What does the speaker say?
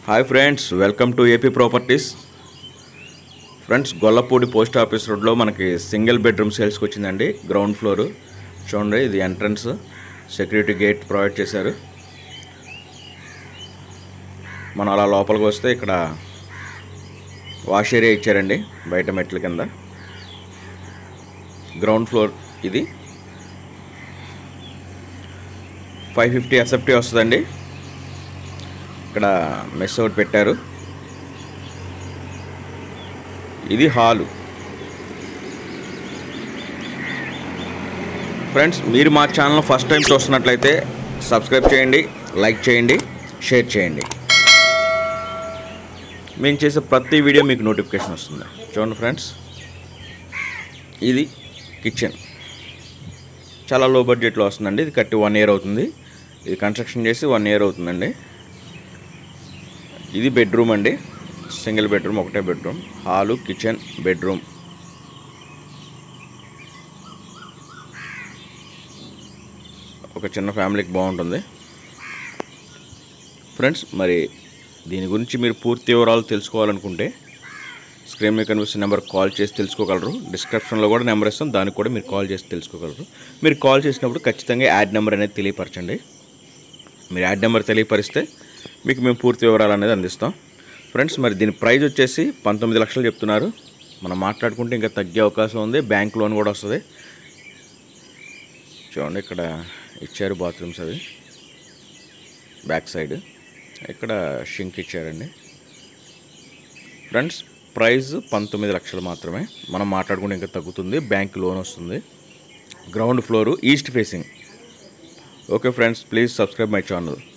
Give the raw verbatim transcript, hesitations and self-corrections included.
Hi friends, welcome to AP properties. Friends, Gollapudi post office రోడ్లో మనకి single bedroom సేల్స్కి వచ్చిందండి. Ground floor చూడండి, ఇది ఎంట్రన్స్, సెక్యూరిటీ గేట్ ప్రొవైడ్ చేశారు. మనం అలా లోపలికి వస్తే ఇక్కడ వాష్ ఏరియా ఇచ్చారండి, బయట మెట్ల కింద. గ్రౌండ్ ఫ్లోర్ ఇది. ఫైవ్ ఫిఫ్టీ ఎస్ఎఫ్టీ వస్తుందండి. ఇక్కడ మెస్ ఒకటి పెట్టారు. ఇది హాలు. ఫ్రెండ్స్, మీరు మా ఛానల్ ఫస్ట్ టైం చూస్తున్నట్లయితే సబ్స్క్రైబ్ చేయండి, లైక్ చేయండి, షేర్ చేయండి. మేము చేసే ప్రతి వీడియో మీకు నోటిఫికేషన్ వస్తుంది. చూడండి ఫ్రెండ్స్, ఇది కిచెన్. చాలా లో బడ్జెట్లో వస్తుందండి. ఇది కట్టి వన్ ఇయర్ అవుతుంది. ఇది కన్స్ట్రక్షన్ చేసి వన్ ఇయర్ అవుతుందండి. ఇది బెడ్రూమ్ అండి, సింగిల్ బెడ్రూమ్, ఒకటే బెడ్రూమ్. Hall, kitchen, bedroom. ఒక చిన్న ఫ్యామిలీకి బాగుంటుంది. ఫ్రెండ్స్, మరి దీని గురించి మీరు పూర్తి వివరాలు తెలుసుకోవాలనుకుంటే స్క్రీన్ మీద కనిపిస్తున్న నెంబర్ కాల్ చేసి తెలుసుకోగలరు. డిస్క్రిప్షన్లో కూడా నెంబర్ ఇస్తాం, దానికి కూడా మీరు కాల్ చేసి తెలుసుకోగలరు. మీరు కాల్ చేసినప్పుడు ఖచ్చితంగా యాడ్ నెంబర్ అనేది తెలియపరచండి. మీరు యాడ్ నెంబర్ తెలియపరిస్తే మీకు మేము పూర్తి వివరాలు అనేది అందిస్తాం. ఫ్రెండ్స్, మరి దీని ప్రైస్ వచ్చేసి పంతొమ్మిది లక్షలు చెప్తున్నారు. మనం మాట్లాడుకుంటే ఇంకా తగ్గే అవకాశం ఉంది. బ్యాంక్ లోన్ కూడా వస్తుంది. చూడండి, ఇక్కడ ఇచ్చారు బాత్రూమ్స్, అవి బ్యాక్ సైడ్. ఇక్కడ షింక్ ఇచ్చారండి. ఫ్రెండ్స్, ప్రైస్ పంతొమ్మిది లక్షలు మాత్రమే. మనం మాట్లాడుకుంటే ఇంకా తగ్గుతుంది, బ్యాంక్ లోన్ వస్తుంది. Ground floor, east facing. Okay friends, please subscribe my channel.